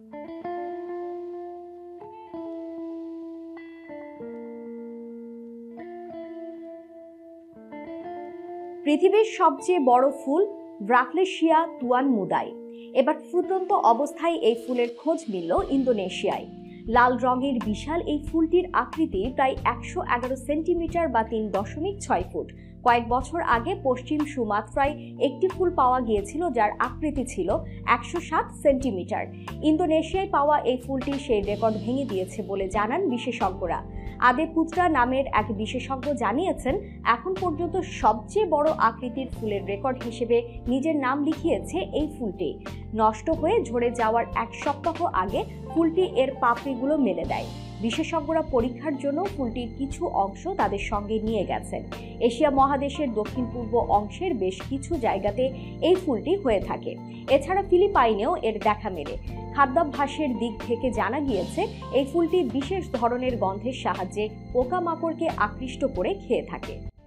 পৃথিবীর সবচেয়ে বড় ফুল ব্রাকলেশিয়া তুয়ান মুদাই। এবার ফুটন্ত অবস্থায় এই ফুলের খোঁজ মিলল ইন্দোনেশিয়ায়। লাল রঙের বিশাল এই ফুলটির আকৃতি প্রায় 111 সেন্টিমিটার বা 3.6 ফুট। কয়েক বছর আগে পশ্চিম সুমাত্রায় একটি ফুল পাওয়া গিয়েছিল যার আকৃতি ছিল 107 সেন্টিমিটার। ইন্দোনেশিয়ায় পাওয়া এই ফুলটি সেই রেকর্ড ভেঙে দিয়েছে বলে জানান বিশেষজ্ঞরা। আদেপুত্রা নামের এক বিশেষজ্ঞ জানিয়েছেন, এখন পর্যন্ত সবচেয়ে বড় আকৃতির ফুলের রেকর্ড হিসেবে নিজের নাম লিখিয়েছে এই ফুলটি। নষ্ট হয়ে ঝরে যাওয়ার এক সপ্তাহ আগে ফুলটি এর পাপড়িগুলো মেলে দেয়। বিশেষজ্ঞরা পরীক্ষার জন্য ফুলটির কিছু অংশ তাদের সঙ্গে নিয়ে গেছেন। এশিয়া মহাদেশের দক্ষিণ পূর্ব অংশের বেশ কিছু জায়গাতে এই ফুলটি হয়ে থাকে। এছাড়া ফিলিপাইনেও এর দেখা মেলে। খাদ্যাভ্যাসের দিক থেকে জানা গিয়েছে, এই ফুলটি বিশেষ ধরনের গন্ধের সাহায্যে পোকামাকড়কে আকৃষ্ট করে খেয়ে থাকে।